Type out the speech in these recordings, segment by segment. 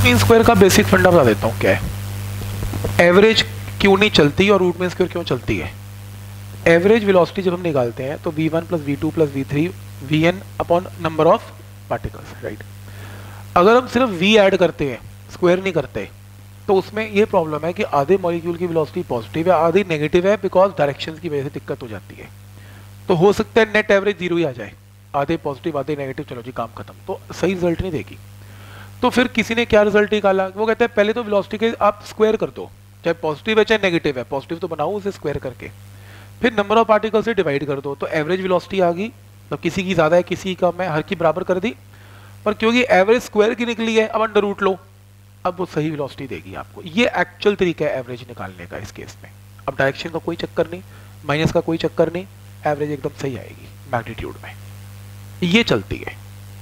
Mean square का basic फंडा बता देता हूँ क्या है। एवरेज क्यों नहीं चलती और रूट मीन स्क्वायर क्यों चलती है। एवरेज वेलोसिटी जब हम निकालते हैं तो v1 plus v2 plus v3 vn upon number of particles, right. अगर हम सिर्फ v ऐड करते हैं, स्क्वायर नहीं करते, तो उसमें ये प्रॉब्लम है कि आधे मॉलिक्यूल की वेलोसिटी पॉजिटिव है, आधी नेगेटिव है, बिकॉज डायरेक्शन की वजह से दिक्कत हो जाती है। तो हो सकता है नेट एवरेज जीरो ही आ जाए, आधे पॉजिटिव आधे नेगेटिव, चलो जी काम खत्म, तो सही रिजल्ट नहीं देगी। तो फिर किसी ने क्या रिजल्ट निकाला, वो कहते हैं पहले तो वेलोसिटी के आप स्क्वायर कर दो, चाहे पॉजिटिव है चाहे नेगेटिव है, पॉजिटिव तो बनाओ उसे स्क्वायर करके, फिर नंबर ऑफ पार्टिकल से डिवाइड कर दो, तो एवरेज वेलोसिटी आ गई। तो किसी की ज्यादा है किसी की कम है, हर की बराबर कर दी, पर क्योंकि एवरेज स्क्वायर की निकली है अब अंडर रूट लो, अब वो सही वेलोसिटी देगी आपको। ये एक्चुअल तरीका है एवरेज निकालने का इस केस में। अब डायरेक्शन का कोई चक्कर नहीं, माइनस का कोई चक्कर नहीं, एवरेज एकदम सही आएगी मैग्नीट्यूड में, ये चलती है,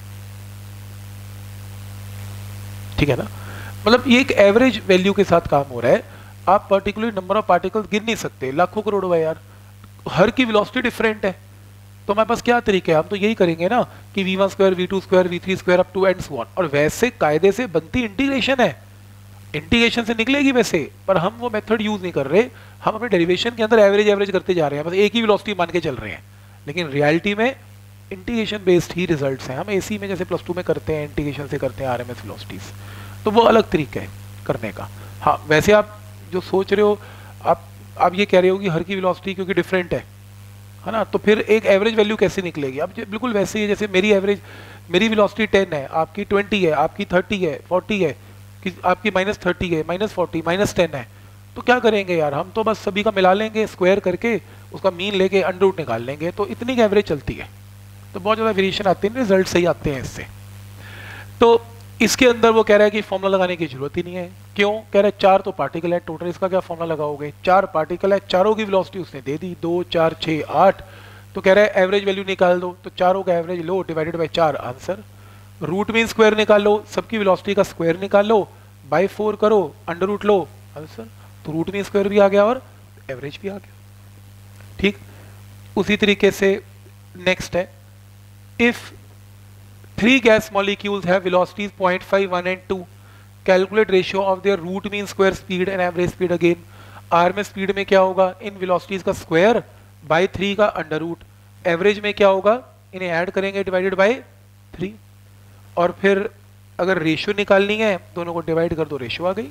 ठीक है ना। मतलब ये एक एवरेज वैल्यू के साथ काम हो रहा है। आप पर्टिकुलर नंबर ऑफ पार्टिकल्स गिन नहीं सकते, लाखों करोड़ों है यार, हर की वेलोसिटी डिफरेंट है। तो हमारे पास क्या तरीका है, हम तो यही करेंगे ना कि v1 square v2 square v3 square up to and so on. और वैसे कायदे से बनती इंटीग्रेशन है, इंटीग्रेशन से निकलेगी वैसे, पर हम वो मेथड यूज नहीं कर रहे, हम अपने डेरिवेशन के अंदर एवरेज एवरेज करते जा रहे हैं, बस एक ही वेलोसिटी मान के चल रहे हैं, लेकिन रियलिटी में इंटीग्रेशन बेस्ड ही रिजल्ट्स हैं। हम एसी में जैसे +2 में करते हैं, इंटीग्रेशन से करते हैं आरएमएस वेलोसिटीज, तो वो अलग तरीका है करने का। हाँ वैसे आप जो सोच रहे हो, आप ये कह रहे हो कि हर की वेलोसिटी क्योंकि डिफरेंट है ना, तो फिर एक एवरेज वैल्यू कैसे निकलेगी। अब बिल्कुल वैसे ही है जैसे मेरी एवरेज, मेरी वेलोसिटी 10 है, आपकी 20 है, आपकी 30 है, 40 है, आपकी -30 है, -40, -10 है, तो क्या करेंगे यार, हम तो बस सभी का मिला लेंगे स्क्वायर करके, उसका मीन लेके अंडर रूट निकाल लेंगे, तो इतनी की एवरेज चलती है। तो बहुत ज़्यादा वेरिएशन आते हैं, रिजल्ट सही आते हैं इससे। तो इसके अंदर वो कह रहा है कि फॉर्मूला लगाने की जरूरत ही नहीं है। क्यों कह रहा है, 4 तो पार्टिकल है टोटल, इसका क्या फॉर्मूला लगाओगे, 4 पार्टिकल है, चारों की वेलोसिटी उसने दे दी, 2 4 6 8, तो कह रहा है एवरेज वैल्यू निकाल दो, तो चारों का एवरेज लो divided by 4 answer. Root mean square निकाल लो, सबकी वेलोसिटी का स्क्वायर निकाल लो, बाय 4 करो, अंडर रूट लो, आंसर। तो रूट मीन स्क्वायर भी आ गया और एवरेज भी आ गया, ठीक। उसी तरीके से नेक्स्ट है, if 3 gas molecules have velocities 0.5, 1 and 2. Calculate ratio of their root mean square speed and average speed again. RMS speed में क्या होगा, इन velocities का स्क्वायर बाय 3 का अंडर रूट, एवरेज में क्या होगा, इन्हें ऐड करेंगे डिवाइडेड बाय 3, और फिर अगर रेशियो निकालनी है दोनों को डिवाइड कर दो, रेशियो आ गई।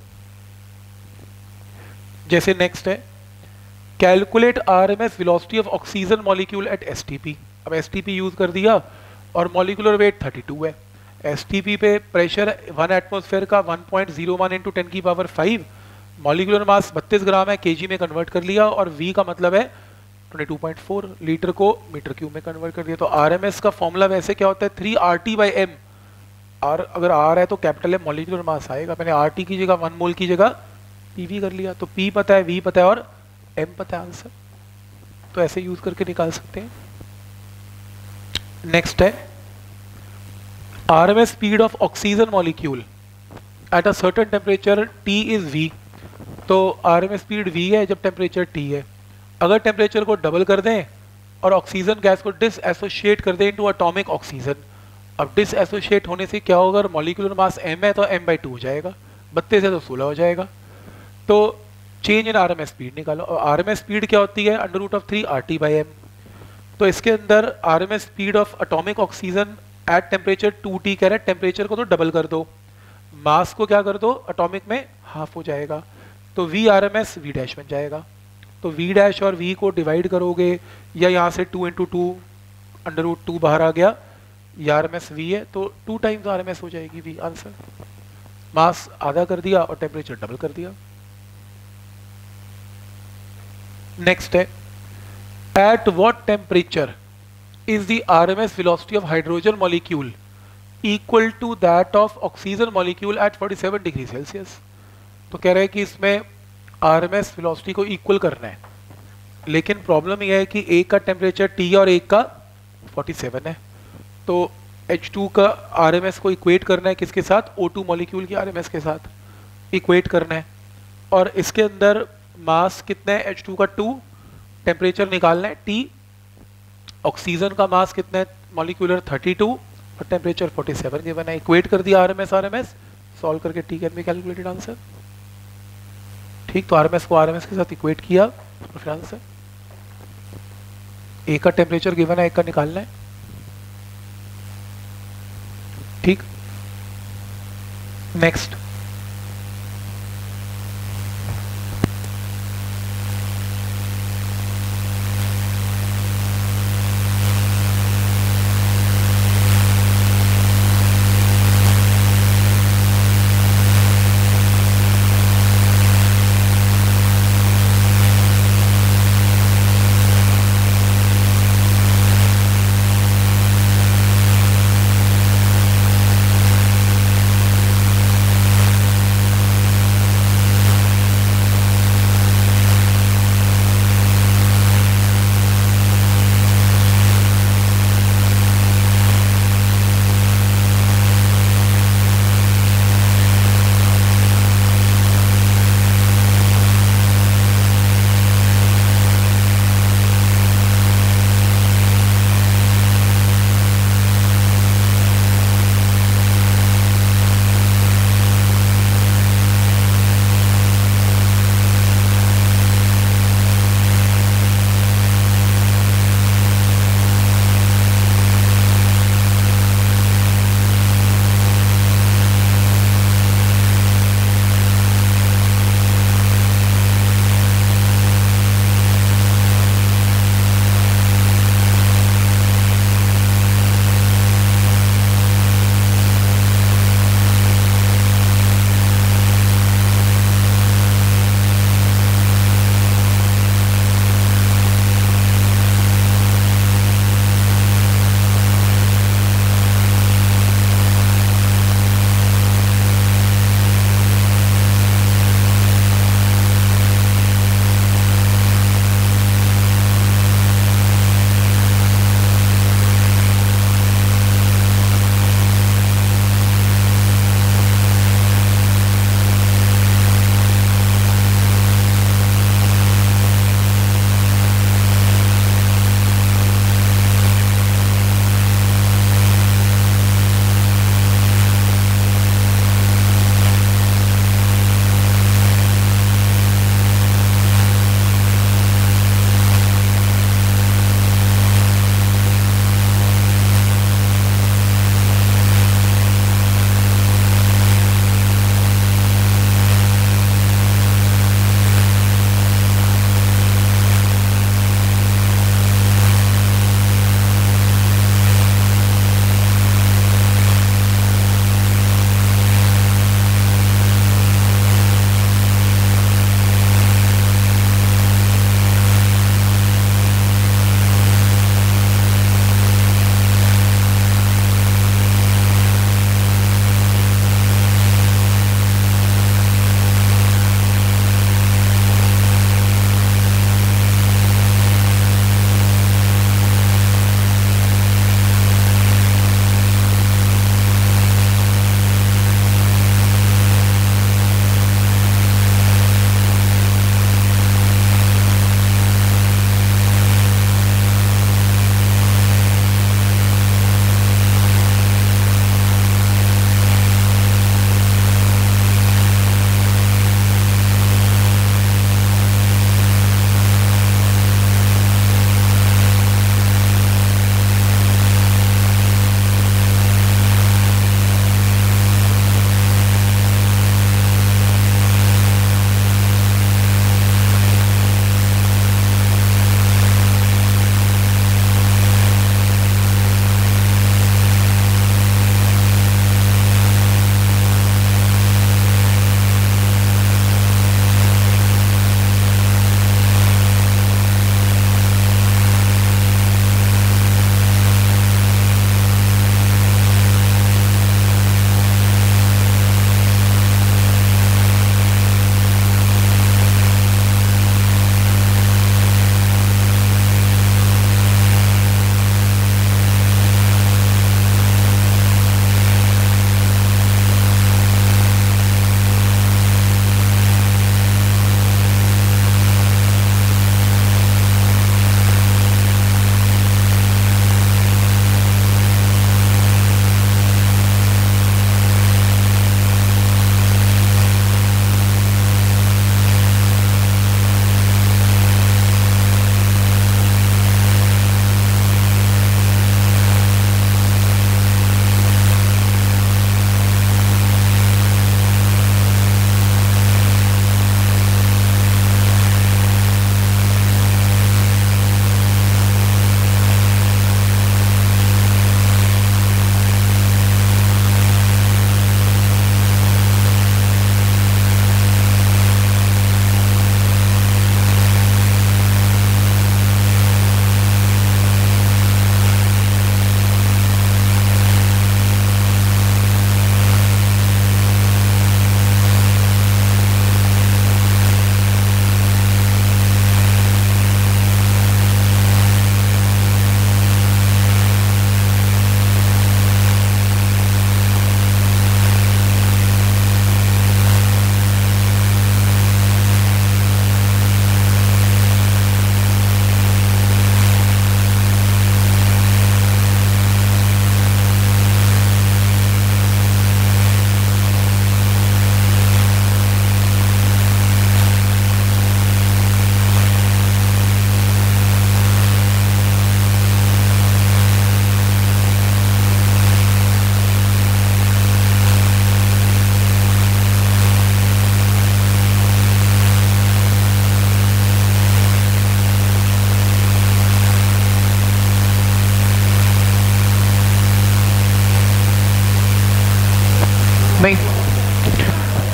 जैसे नेक्स्ट है, calculate RMS velocity of oxygen molecule at STP। अब STP यूज कर दिया और मॉलिक्यूलर वेट 32 है, एसटीपी पे प्रेशर 1 एटमॉस्फेयर का 1.01 इंटू 10 की पावर 5, मॉलिक्यूलर मास 32 ग्राम है, केजी में कन्वर्ट कर लिया, और वी का मतलब है 22.4, लीटर को मीटर क्यूब में कन्वर्ट कर दिया। तो आरएमएस का फॉर्मूला वैसे क्या होता है, 3RT/m। आर अगर आर है तो कैपिटल है, मॉलिक्यूलर मास आएगा, मैंने आरटी की जगह 1 मोल की जगह पीवी कर लिया, तो पी पता है, वी पता है और एम पता है आंसर। तो ऐसे यूज करके निकाल सकते हैं। नेक्स्ट है, RMS speed of oxygen molecule at a certain temperature T is V। तो RMS स्पीड V है जब टेम्परेचर T है। अगर टेम्परेचर को डबल कर दें और ऑक्सीजन गैस को डिसएसोशिएट कर दें इनटू एटॉमिक ऑक्सीजन, अब डिसएसोशिएट होने से क्या होगा, मॉलिक्यूलर मास m है तो m/2 हो जाएगा, 32 है तो 16 हो जाएगा। तो चेंज इन RMS स्पीड निकालो, और RMS स्पीड क्या होती है, √3RT/m। तो इसके अंदर RMS speed of atomic oxygen at temperature 2T कह रहा है, टेम्परेचर को तो डबल कर दो, मास को क्या कर दो एटॉमिक में हाफ हो जाएगा, तो VRMS V' बन जाएगा। तो V' और V को डिवाइड करोगे, या यहाँ से 2 × 2 √2 बाहर आ गया, RMS V है तो 2 टाइम्स RMS हो जाएगी V, आंसर। मास आधा कर दिया और टेम्परेचर डबल कर दिया। नेक्स्ट है, at what temperature is the RMS velocity of hydrogen molecule equal to that of oxygen molecule at 47 degree Celsius. तो कह रहे हैं कि इसमें RMS velocity को इक्वल करना है, लेकिन प्रॉब्लम यह है कि एक का टेम्परेचर T और एक का 47 है, तो H2 का RMS को इक्वेट करना है किसके साथ, O2 मॉलिक्यूल की RMS के साथ इक्वेट करना है, और इसके अंदर मास कितना है, H2 का 2, टेम्परेचर निकालना है T, ऑक्सीजन का मास कितना है मॉलिक्यूलर 32 और टेम्परेचर 47 गिवन है, इक्वेट कर दिया RMS सॉल्व करके T can be calculated answer. ठीक, तो आरएमएस को आरएमएस के साथ इक्वेट किया, फिर आंसर। ए का टेम्परेचर गिवन है, एक का निकालना है। ठीक, next.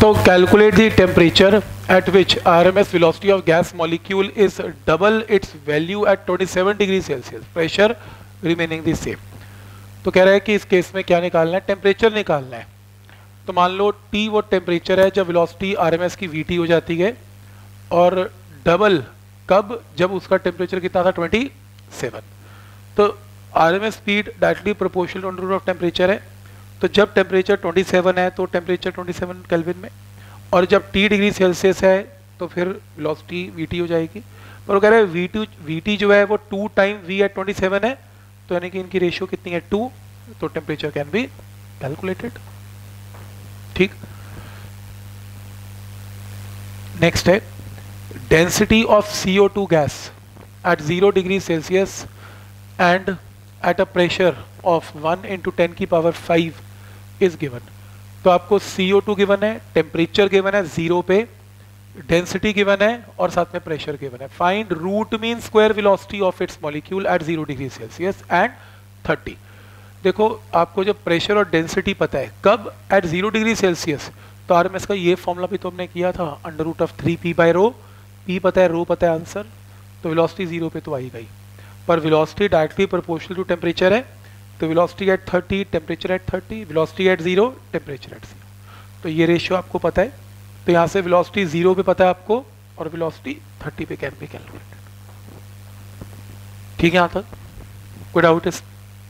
So calculate the temperature at which RMS velocity of gas molecule is double its value at 27 degree Celsius, pressure remaining the same. तो कह रहा है कि इस केस में क्या निकालना है, टेम्परेचर निकालना है। तो मान लो T वो टेम्परेचर है जब वेलोसिटी RMS की VT हो जाती है, और डबल कब, जब उसका टेम्परेचर कितना था 27। तो RMS speed directly proportional under root of temperature है। तो जब टेम्परेचर 27 है तो टेम्परेचर 27 केल्विन में, और जब T डिग्री सेल्सियस है तो फिर वेलोसिटी VT हो जाएगी। पर वो कह रहा है VT जो है वो 2 टाइम V एट 27 है, तो यानी कि इनकी रेशियो कितनी है 2, तो टेम्परेचर कैन बी कैलकुलेटेड। ठीक, नेक्स्ट है density of CO2 gas at 0 degree Celsius and at a pressure of 1 × 10 की पावर 5 इज गिवन। तो आपको CO2 गिवन है, टेम्परेचर गिवन है 0 पे, डेंसिटी गिवन है और साथ में प्रेशर गिवन है। Find root mean square velocity of its molecule at 0 degree Celsius and 30। देखो आपको जब प्रेशर और डेंसिटी पता है कब, एट 0 डिग्री सेल्सियस, तो RMS का ये फॉर्मूला भी तो हमने किया था, under root of 3p/ρ। p पता है, रो पता है आंसर, तो वेलोसिटी 0 पे तो आई गई। पर velocity directly proportional to temperature है, तो velocity at 30, temperature at 30, velocity at 0, temperature at 0। तो ये रेशियो आपको पता है, तो यहाँ से वेलोसिटी 0 पे पता है आपको, और वेलोसिटी 30 पे कैन बी कैलकुलेटेड। ठीक है, यहाँ तक कोई डाउट है?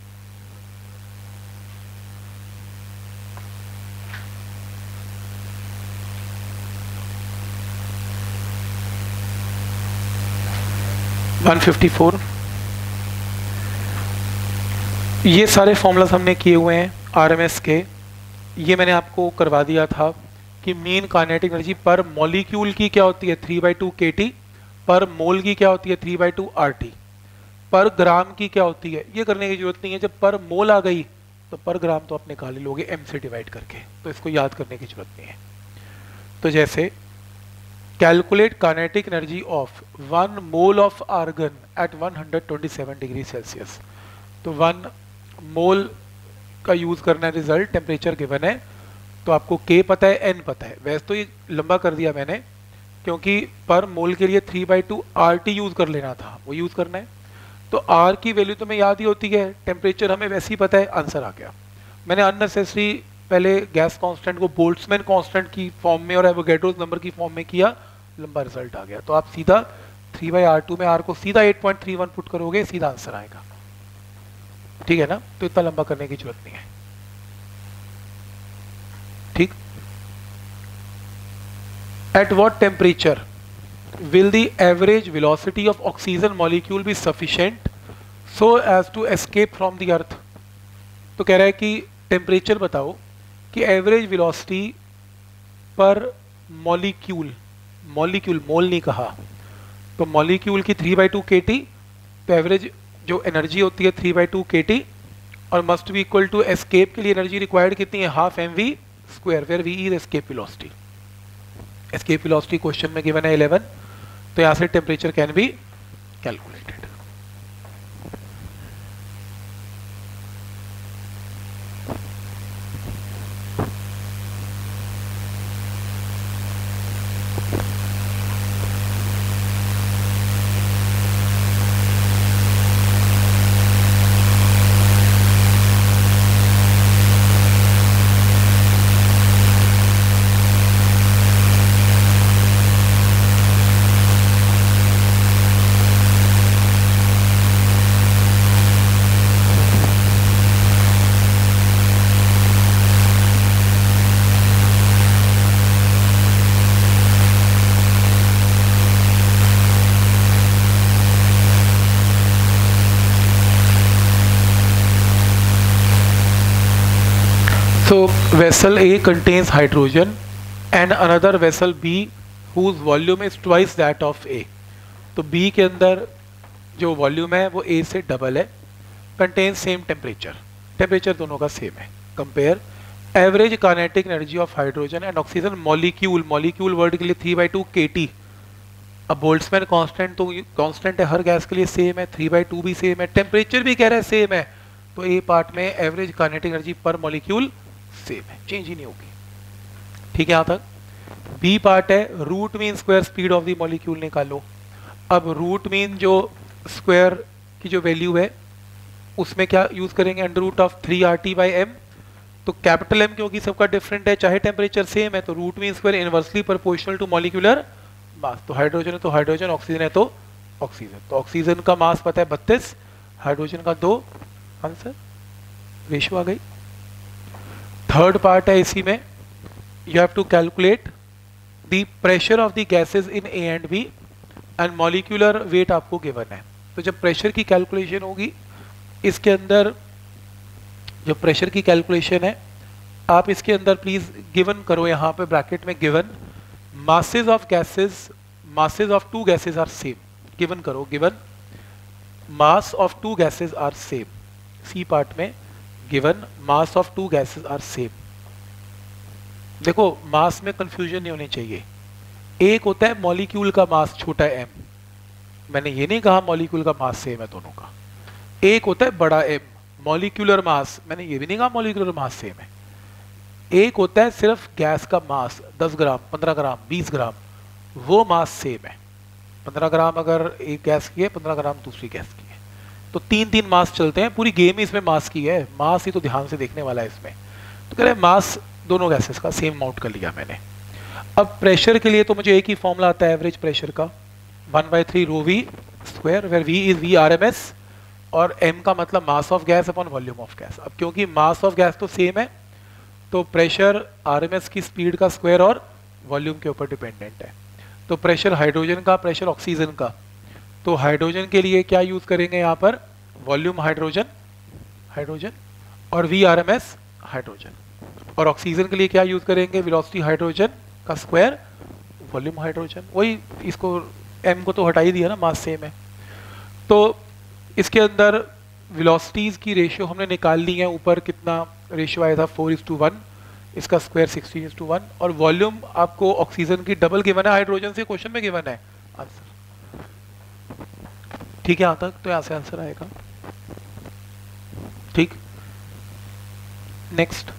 ये सारे फॉर्मूलास हमने किए हुए हैं RMS के। ये मैंने आपको करवा दिया था कि mean kinetic energy per molecule की क्या होती है 3/2 kT, पर मोल की क्या होती है 3/2 RT, पर ग्राम की क्या होती है। ये करने की जरूरत नहीं है, जब पर मोल आ गई तो पर ग्राम तो आप निकाल ही लोगे m से डिवाइड करके, तो इसको याद करने की जरूरत नहीं है। तो जैसे calculate kinetic energy of 1 mole of argon at 127 degree Celsius. तो 1 मोल का यूज करना है, रिजल्ट टेम्परेचर गिवन है, तो आपको K पता है, N पता है। वैसे तो ये लंबा कर दिया मैंने, क्योंकि पर मोल के लिए 3/2 RT यूज कर लेना था, वो यूज करना है। तो R की वैल्यू तो हमें याद ही होती है, टेम्परेचर हमें वैसे ही पता है, आंसर आ गया। मैंने अननेसेसरी पहले गैस कांस्टेंट को बोल्ट्जमैन कांस्टेंट की फॉर्म में और एवोगैड्रोस नंबर की फॉर्म में किया, लंबा रिजल्ट आ गया। तो आप सीधा 3/R2 में R को सीधा 8.31 पुट करोगे, सीधा आंसर आएगा। ठीक है ना, तो इतना लंबा करने की जरूरत नहीं है। ठीक, at what temperature will the average velocity of oxygen molecule be sufficient so as to escape from the Earth. तो कह रहा है कि टेम्परेचर बताओ कि average velocity per molecule, molecule mole नहीं कहा, तो मॉलिक्यूल की 3/2 kT, तो एवरेज जो एनर्जी होती है 3/2 kT, और must be equal to escape के लिए एनर्जी रिक्वायर्ड कितनी है, half mv square, where v is escape velocity. Escape velocity question में गिवन है 11, तो यहां से temperature can be calculated. So vessel A contains hydrogen and another vessel B whose volume is twice that of A. तो B के अंदर जो volume है वो A से डबल है, कंटेन सेम टेम्परेचर, टेम्परेचर दोनों का सेम है। Compare average kinetic energy of hydrogen and oxygen molecule, molecule word के लिए 3/2 kT। अब बोल्ट्जमैन कांस्टेंट तो कांस्टेंट है हर गैस के लिए सेम है, 3/2 भी सेम है, टेम्परेचर भी कह रहा है सेम है, तो ए पार्ट में average kinetic energy per molecule same है, चेंज ही नहीं होगी। ठीक है यहाँ तक। बी पार्ट है root mean square speed of the molecule निकालो। अब रूट मीन जो स्क्वायर की जो वैल्यू है उसमें क्या यूज करेंगे, अंडर रूट ऑफ 3RT/m। तो कैपिटल M क्योंकि सबका डिफरेंट है चाहे टेम्परेचर सेम है, तो root mean square inversely proportional to molecular mass. तो हाइड्रोजन है तो हाइड्रोजन, ऑक्सीजन है तो ऑक्सीजन। तो ऑक्सीजन का मास पता है 32, हाइड्रोजन का 2, आंसर रेशियो आ गई। थर्ड पार्ट है इसी में, you have to calculate the pressure of the gases in A and B and molecular weight आपको गिवन है। तो जब प्रेशर की कैलकुलेशन होगी इसके अंदर, जो प्रेशर की कैलकुलेशन है आप इसके अंदर प्लीज गिवन करो, यहाँ पे ब्रैकेट में given masses of gases, masses of two gases are same, given करो, given mass of two gases are same, C part में given mass of two gases are same। देखो मास में कंफ्यूजन नहीं होनी चाहिए, एक होता है मॉलिक्यूल का मास छोटा है m, मैंने ये नहीं कहा मॉलिक्यूल का मास सेम है दोनों का, एक होता है बड़ा m मॉलिक्यूलर मास, मैंने ये भी नहीं कहा मॉलिक्यूलर मास सेम है। एक होता है सिर्फ गैस का मास 10 ग्राम 15 ग्राम 20 ग्राम, वो मास सेम है। 15 ग्राम अगर एक गैस की है 15 ग्राम दूसरी गैस की है, तो 3-3 मास चलते हैं, पूरी गेम ही इसमें मास की है, मास ही तो ध्यान से देखने वाला है इसमें। तो कह रहे हैं मास दोनों गैसेस का सेम माउंट कर लिया मैंने। अब प्रेशर के लिए तो मुझे एक ही फॉर्मूला आता है एवरेज प्रेशर का, 1/3 rho V square, where V is VRMS और m का मतलब mass of gas upon volume of gas. अब क्योंकि मास ऑफ गैस तो सेम है तो प्रेशर RMS की स्पीड का स्क्वायर और वॉल्यूम के ऊपर डिपेंडेंट है। तो प्रेशर हाइड्रोजन का, प्रेशर ऑक्सीजन का, तो हाइड्रोजन के लिए क्या यूज करेंगे यहाँ पर, वॉल्यूम हाइड्रोजन हाइड्रोजन और VRMS हाइड्रोजन, और ऑक्सीजन के लिए क्या यूज करेंगे, वेलोसिटी हाइड्रोजन का स्क्वायर वॉल्यूम हाइड्रोजन। वही इसको m को तो हटा ही दिया ना, मास सेम है। तो इसके अंदर वेलोसिटीज की रेशियो हमने निकाल ली है, ऊपर कितना रेशियो आया था 4:1, इसका स्क्वायर 16:1, और वॉल्यूम आपको ऑक्सीजन की डबल गिवन है, हाइड्रोजन से क्वेश्चन में गिवन है आंसर। ठीक है, यहाँ तक तो यहाँ से आंसर आएगा। ठीक, next.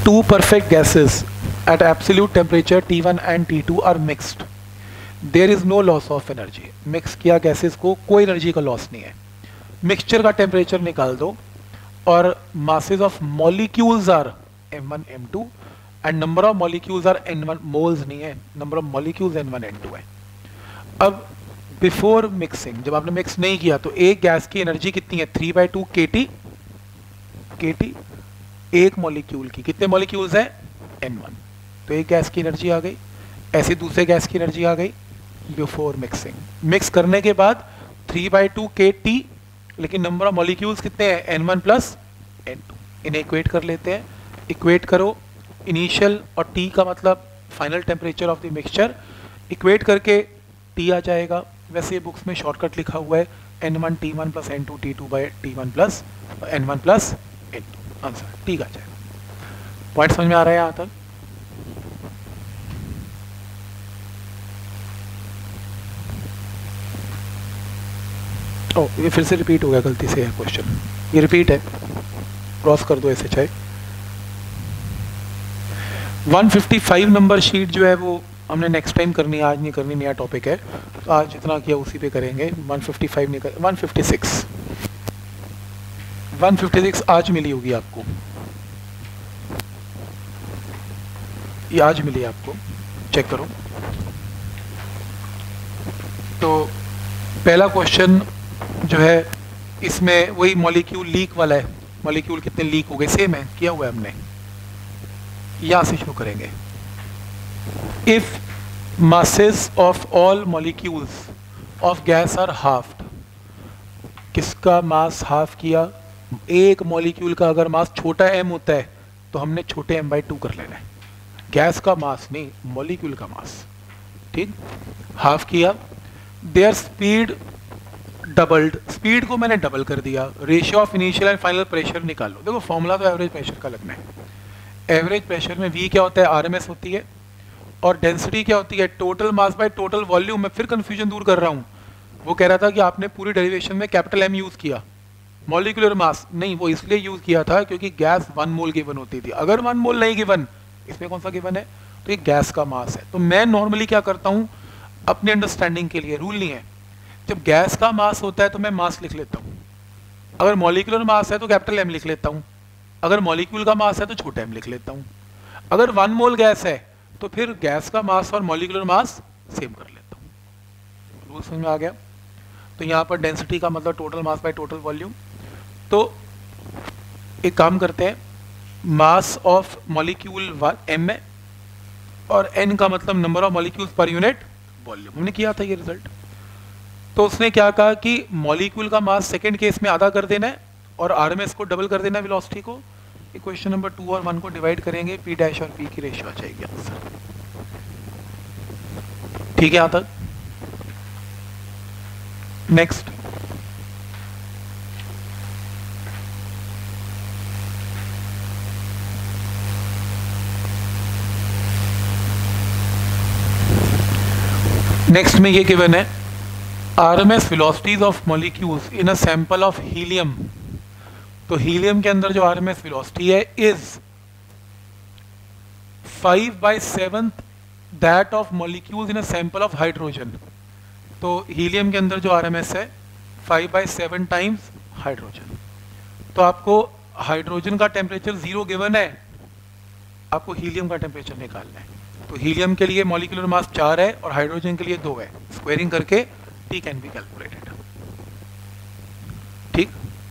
two perfect gases at absolute temperature T1 and T2 are mixed. There is no loss of energy. Mix किया गैसेस को, कोई एनर्जी का लॉस नहीं है. मिक्सचर का टेम्परेचर निकाल दो और masses of molecules are m1 m2 and number of molecules are n1, moles नहीं है, number of molecules n1 n2 है. अब बिफोर मिक्सिंग, जब आपने मिक्स नहीं किया तो एक गैस की एनर्जी कितनी है, 3/2 kT. एक मॉलिक्यूल की कितने मॉलिक्यूल्स हैं, n1. तो एक गैस की एनर्जी आ गई. ऐसे दूसरे गैस की एनर्जी आ गई बिफोर मिक्सिंग. मिक्स करने के बाद 3/2 kT, लेकिन नंबर ऑफ मॉलिक्यूल्स कितने हैं, n1 प्लस n2. इन्हें इक्वेट कर लेते हैं. इक्वेट करो, इनिशियल और T का मतलब final temperature of the mixture. Equate करके T आ जाएगा. वैसे ये बुक्स में शॉर्टकट लिखा हुआ है n1 T1 plus n2 T2 by T1 plus n1 plus n2. Answer ठीक आ जाएगा. पॉइंट समझ में आ रहा है यहाँ तक? ये फिर से रिपीट हो गया गलती से है क्वेश्चन. ये रिपीट है, क्रॉस कर दो ऐसे चाहे. 155 नंबर शीट जो है वो हमने नेक्स्ट टाइम करनी है, आज नहीं करनी, नया टॉपिक है. तो आज जितना किया उसी पे करेंगे. 155 नहीं कर, 156 आज मिली होगी आपको, ये आज मिली आपको, चेक करो. तो पहला क्वेश्चन जो है इसमें वही मॉलिक्यूल लीक वाला है. मॉलिक्यूल कितने लीक हो गए, सेम है, किया हुआ है हमने. यहां से शुरू करेंगे. If masses of all molecules of gas are halved, किसका मास हाफ किया, एक मॉलिक्यूल का अगर मास छोटा m होता है तो हमने छोटे m/2 कर लेना है. गैस का मास नहीं, मॉलिक्यूल का मास. ठीक, हाफ किया. देयर स्पीड डबल्ड, स्पीड को मैंने डबल कर दिया. Ratio of initial and final pressure निकाल लो. देखो फॉर्मूला तो एवरेज प्रेशर का लगना है. एवरेज प्रेशर में V क्या होता है, RMS होती है, और डेंसिटी क्या होती है, total mass by total volume. मैं फिर कंफ्यूजन दूर कर रहा हूँ. वो कह रहा था कि आपने पूरी डेरिवेशन में कैपिटल M यूज किया, मॉलिक्यूलर मास नहीं. वो इसलिए यूज किया था क्योंकि गैस 1 मोल गिवन होती थी. अगर 1 मोल नहीं गिवन, इसमें कौन सा गिवन है, तो ये गैस का मास है. तो मैं नॉर्मली क्या करता हूँ, अपने अंडरस्टैंडिंग के लिए, रूल नहीं है, जब गैस का मास होता है तो मैं मास लिख लेता हूँ. अगर मॉलिक्यूलर मास है तो कैपिटल M लिख लेता हूँ. अगर मॉलिक्यूल का मास है तो छोटा m लिख लेता हूँ. अगर 1 मोल गैस है तो फिर गैस का मास और मॉलिक्यूलर मास सेम कर लेता हूँ. रूल समझ में आ गया? तो यहाँ पर डेंसिटी का मतलब total mass by total volume. तो एक काम करते हैं, मास ऑफ मॉलिक्यूल m है और n का मतलब number of molecules per unit volume. हमने किया था ये रिजल्ट. तो उसने क्या कहा कि मॉलिक्यूल का मास सेकेंड केस में आधा कर देना है और RMS को डबल कर देना है, वेलोसिटी को. इक्वेशन नंबर 2 और 1 को डिवाइड करेंगे, P डैश और P की रेशियो आ जाएगी आंसर. ठीक है यहां तक? नेक्स्ट, नेक्स्ट में ये गिवन है, RMS velocities of molecules in a sample of helium. तो हीलियम के अंदर जो RMS वेलोसिटी है is 5/7 that of molecules in a sample of hydrogen. तो हीलियम के अंदर जो RMS है 5/7 टाइम्स हाइड्रोजन. तो आपको हाइड्रोजन का टेम्परेचर 0 गिवन है, आपको हीलियम का टेम्परेचर निकालना है. तो हीलियम के लिए मॉलिक्यूलर मास 4 है और हाइड्रोजन के लिए 2 है. स्क्वायरिंग करके T कैन बी कैलकुलेटेड. ठीक,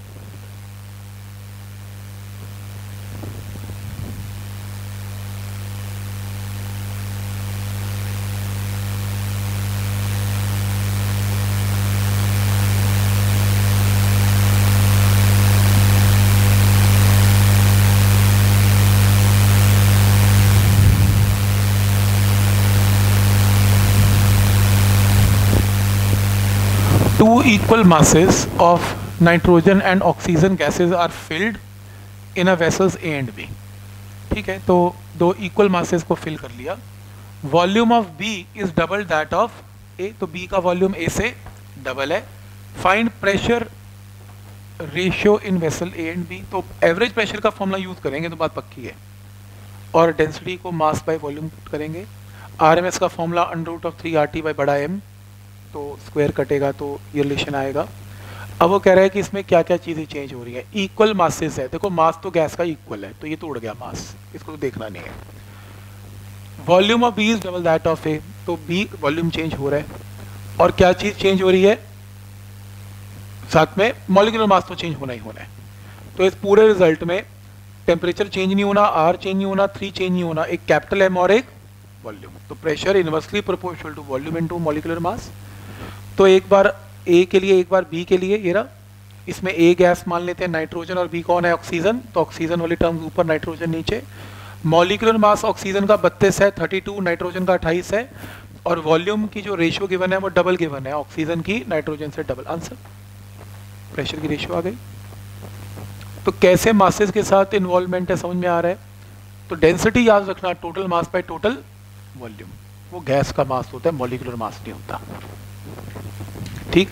two equal masses of nitrogen and oxygen gases are filled in a vessels A and B. ठीक है, तो दो इक्वल मासेस को फिल कर लिया. Volume of B is double that of A. तो B का वॉल्यूम A से डबल है. Find pressure ratio in vessel A and B. तो एवरेज प्रेशर का फॉर्मूला यूज करेंगे तो बात पक्की है. और डेंसिटी को मास बाय वॉल्यूम पुट करेंगे। आरएमएस का फॉर्मूला √3 RT बाय बड़ा M, तो स्क्वायर कटेगा तो ये रिलेशन आएगा। अब वो कह रहा है कि इसमें क्या क्या चीज़ें चेंज हो रही है। इक्वल मासेस है, देखो मास तो गैस का इक्वल है, तो ये तो उड़ गया मास, इसको तो देखना नहीं है। Volume of B is double that of A, तो बी वॉल्यूम चेंज हो रहा है। और क्या चीज़ चेंज हो रही है साथ में, मॉलिक्यूलर मास तो चेंज होना ही होना है। तो इस पूरे रिजल्ट में टेम्परेचर चेंज नहीं होना, आर चेंज नहीं होना, 3 चेंज नहीं होना, एक कैपिटल एम और एक वॉल्यूम। तो pressure inversely proportional to volume into molecular mass. तो एक बार ए के लिए, एक बार बी के लिए, ये रहा। इसमें ए गैस मान लेते हैं नाइट्रोजन और बी कौन है ऑक्सीजन, तो ऑक्सीजन वाली टर्म ऊपर, नाइट्रोजन नीचे। मॉलिक्यूलर मास ऑक्सीजन का 32 है, 32, नाइट्रोजन का 28 है। और वॉल्यूम की जो रेशियो गिवन है वो डबल गिवन है, ऑक्सीजन की नाइट्रोजन से डबल। आंसर प्रेशर की रेशियो आ गई। तो कैसे मासेस के साथ इन्वॉल्वमेंट है समझ में आ रहा है। तो डेंसिटी याद रखना, total mass by total volume, वो गैस का मास होता है, मॉलिक्यूलर मास नहीं होता। ठीक।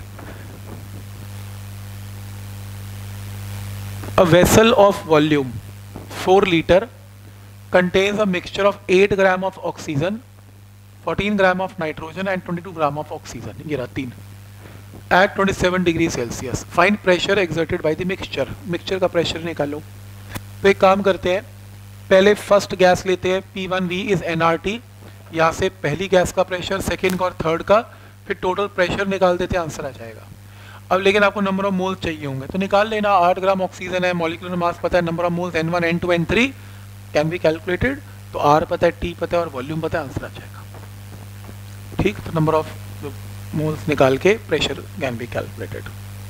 A vessel of volume 4 litre contains a mixture of 8 gram of oxygen, 14 gram of nitrogen and 22 gram of oxygen, ये रहा 3, at 27 degree Celsius. Find pressure exerted by the mixture, mixture का pressure निकालो। तो एक काम करते हैं, पहले फर्स्ट गैस लेते हैं, P1V इज nRT, यहाँ से पहली गैस का प्रेशर, सेकेंड का और थर्ड का, फिर टोटल प्रेशर निकाल देते हैं, आंसर आ जाएगा। अब लेकिन आपको नंबर ऑफ मोल्स चाहिए होंगे, तो निकाल लेना। 8 ग्राम ऑक्सीजन है, मॉलिक्यूलर मास पता है, number of moles N1 N2 N3 can be calculated, तो R पता है, T पता है और वॉल्यूम पता है, आंसर आ जाएगा। ठीक, तो नंबर ऑफ मोल्स निकाल के प्रेशर कैन बी कैलकुलेटेड।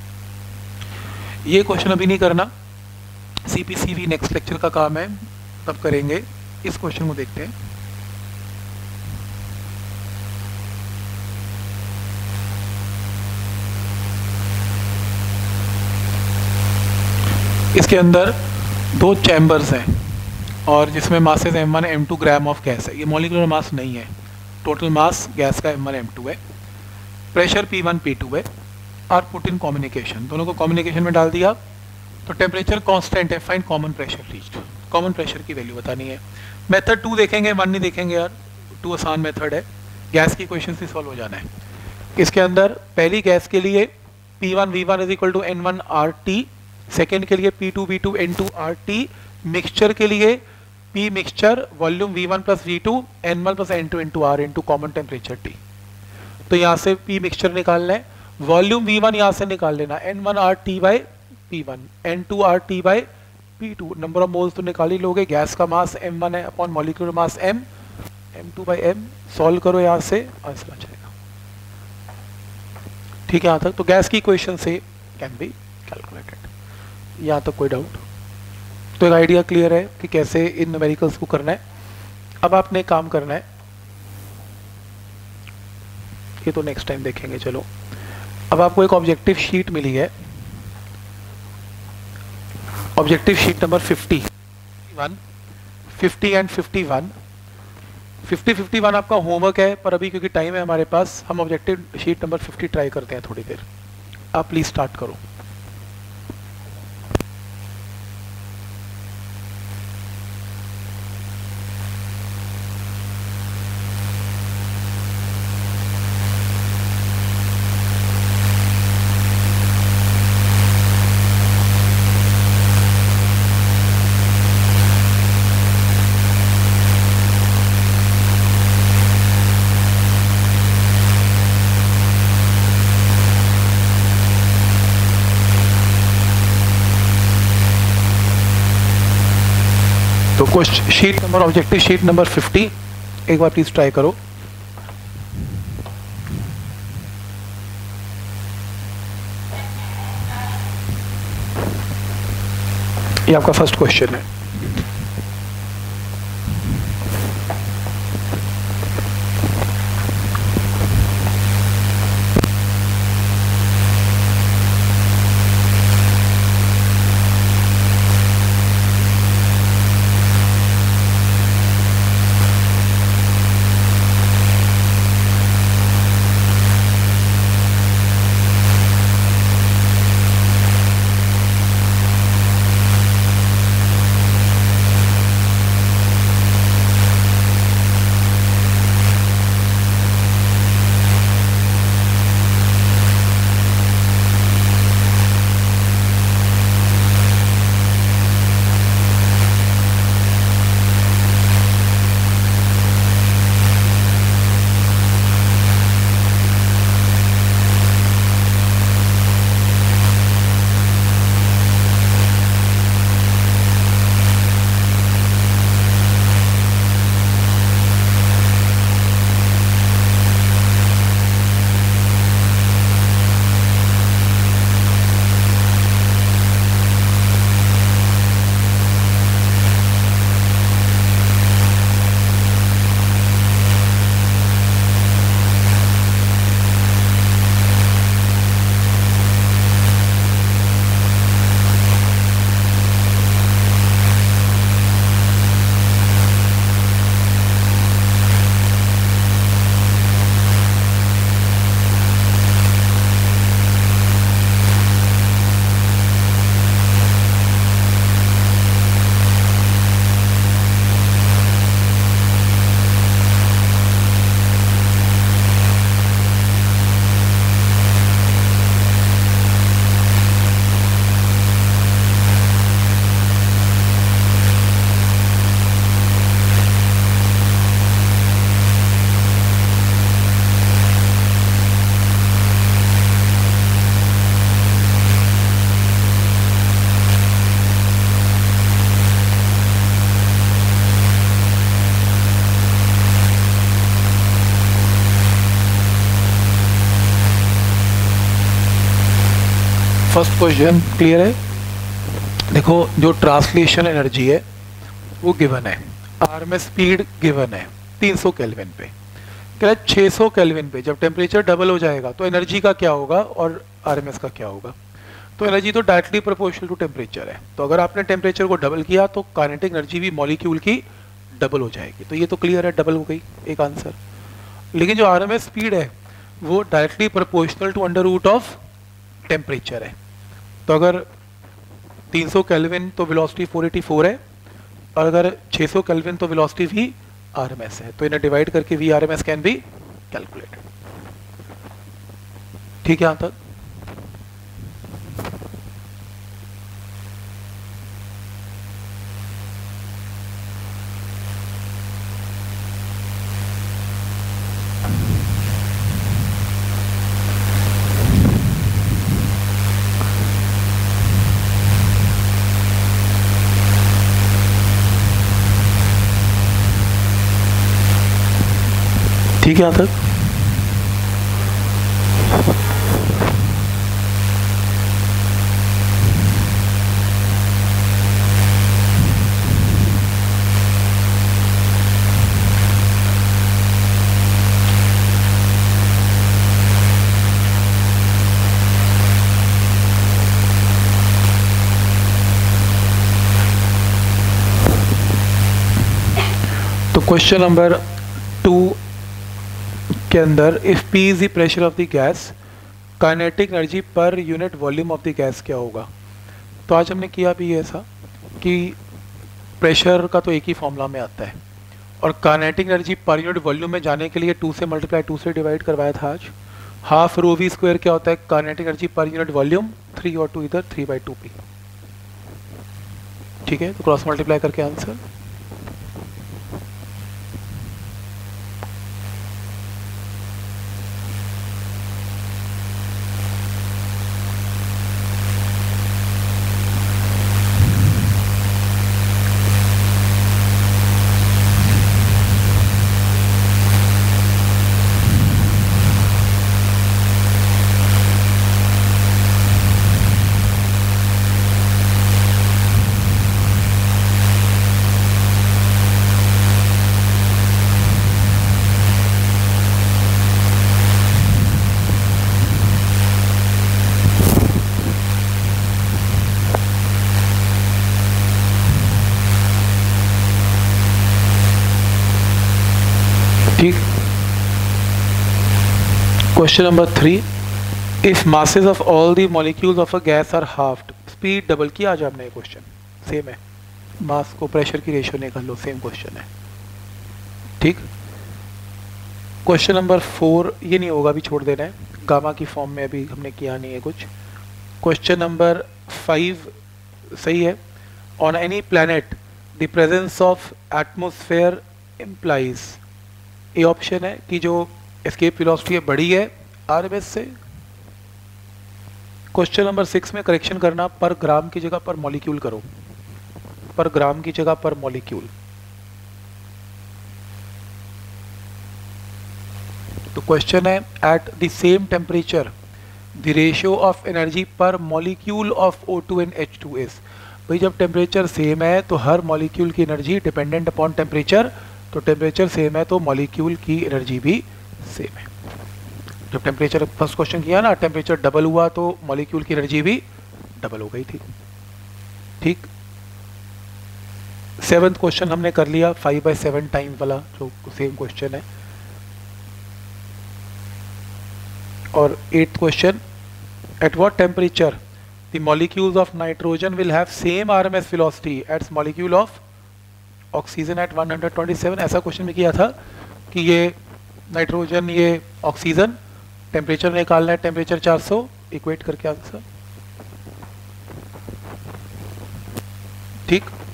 ये क्वेश्चन अभी नहीं करना, CPCV नेक्स्ट लेक्चर का काम है, तब करेंगे। इस क्वेश्चन को देखते हैं। इसके अंदर 2 चैम्बर्स हैं और जिसमें masses M1 M2 gram of gas है। ये मॉलिक्यूलर मास नहीं है, टोटल मास गैस का M1 M2 है। प्रेशर P1 P2 है। आर पुट इन कम्युनिकेशन, दोनों को कम्युनिकेशन में डाल दिया। तो टेम्परेचर कांस्टेंट है, find common pressure reached. Common pressure की वैल्यू बतानी है। मेथड 2 देखेंगे, 1 नहीं देखेंगे यार, 2 आसान मेथड है, गैस की क्वेश्चन से सॉल्व हो जाना है। इसके अंदर पहली गैस के लिए P1 V1 is equal to N1 RT, second के लिए P2 V2 N2 RT, mixture के लिए P mixture volume V1 plus V2 N1 plus N2 N2 R into common temperature T। तो यहाँ से P मिक्सचर निकालना है, वॉल्यूम V1 यहाँ से निकाल लेना, N1 RT by P1, N2 RT by P2। Number of moles तो निकाल ही लोगे, गैस का मास M1 है upon molecular mass M, M2 by M। Solve करो यहाँ से, आंसर आ जाएगा। ठीक है यहाँ तक। तो गैस की इक्वेशन से कैन बी कैलकुलेटेड। यहाँ तक कोई डाउट? तो एक आइडिया क्लियर है कि कैसे इन न्यूमेरिकल्स को करना है। अब आपने काम करना है, ये तो नेक्स्ट टाइम देखेंगे। चलो, अब आपको एक ऑब्जेक्टिव शीट मिली है, ऑब्जेक्टिव शीट नंबर 50 एंड 51। 51 आपका होमवर्क है, पर अभी क्योंकि टाइम है हमारे पास, हम ऑब्जेक्टिव शीट नंबर 50 ट्राई करते हैं थोड़ी देर। आप प्लीज स्टार्ट करो। तो question sheet number, objective sheet number 50 एक बार प्लीज ट्राई करो। ये आपका फर्स्ट क्वेश्चन है। फर्स्ट क्वेश्चन क्लियर है? देखो जो ट्रांसलेशन एनर्जी है वो गिवन है, आरएमएस स्पीड गिवन है 300 केल्विन पे, कह 600 केल्विन पे जब टेम्परेचर डबल हो जाएगा तो एनर्जी का क्या होगा और आरएमएस का क्या होगा। तो एनर्जी तो डायरेक्टली प्रोपोर्शनल टू टेम्परेचर है, तो अगर आपने टेम्परेचर को डबल किया तो काइनेटिक एनर्जी भी मॉलिक्यूल की डबल हो जाएगी। तो ये तो क्लियर है, डबल हो गई एक आंसर। लेकिन जो आरएमएस स्पीड है वो directly proportional to under root of temperature है। तो अगर 300 केल्विन तो वेलोसिटी 484 है, और अगर 600 केल्विन तो वेलोसिटी भी आरएमएस है, तो इन्हें डिवाइड करके V RMS can be calculated. ठीक है यहां तक? ठीक है यहां तक? तो क्वेश्चन नंबर 2 के अंदर if P is the pressure of the gas, kinetic energy per unit volume of the gas क्या होगा। तो आज हमने किया भी ऐसा कि प्रेशर का तो एक ही फॉर्मूला में आता है, और kinetic energy per unit volume में जाने के लिए 2 से मल्टीप्लाई 2 से डिवाइड करवाया था आज। हाफ रो वी स्क्वायर क्या होता है, kinetic energy per unit volume, 3 और 2 इधर 3/2P। ठीक है, तो क्रॉस मल्टीप्लाई करके आंसर। ठीक। Question number 3, if masses of all the molecules of a gas are halved, speed double किया। आज हमने क्वेश्चन सेम है, मास को प्रेशर की रेशियो निकाल लो, सेम क्वेश्चन है। ठीक। क्वेश्चन नंबर 4 ये नहीं होगा, अभी छोड़ देना है, गामा की फॉर्म में अभी हमने किया नहीं है कुछ। क्वेश्चन नंबर 5 सही है, on any planet the presence of atmosphere implies, ये ऑप्शन है कि जो एस्केप वेलोसिटी बड़ी है आरएमएस से। क्वेश्चन नंबर 6 में करेक्शन करना, पर ग्राम की जगह पर मॉलिक्यूल करो, पर ग्राम की जगह पर मॉलिक्यूल। तो क्वेश्चन है at the same temperature the ratio of energy per molecule of O2 and H2 is. भाई जब टेम्परेचर सेम है तो हर मॉलिक्यूल की एनर्जी डिपेंडेंट अपॉन टेम्परेचर, तो टेम्परेचर सेम है तो मॉलिक्यूल की एनर्जी भी सेम है। जब टेम्परेचर फर्स्ट क्वेश्चन किया ना, टेम्परेचर डबल हुआ तो मॉलिक्यूल की एनर्जी भी डबल हो गई थी। ठीक। 7th क्वेश्चन हमने कर लिया 5/7 टाइम वाला, जो सेम क्वेश्चन है। और 8th question, at what temperature the molecules of nitrogen will have same RMS velocity its molecule of oxygen at 127। ऐसा क्वेश्चन में किया था कि ये नाइट्रोजन, ये ऑक्सीजन, टेम्परेचर निकालना है, टेम्परेचर 400, इक्वेट करके आंसर। ठीक।